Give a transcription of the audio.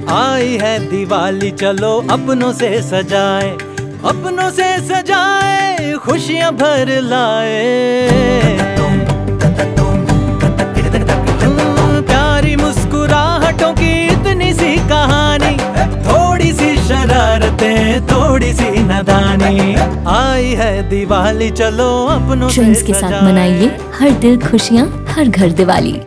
आई है दिवाली चलो अपनों से सजाए, अपनों से सजाए खुशियां भर लाए। प्यारी मुस्कुराहटों की इतनी सी कहानी, थोड़ी सी शरारतें थोड़ी सी नादानी। आई है दिवाली चलो अपनों से ट्रेंड्स के साथ मनाइए हर दिल खुशियाँ हर घर दिवाली।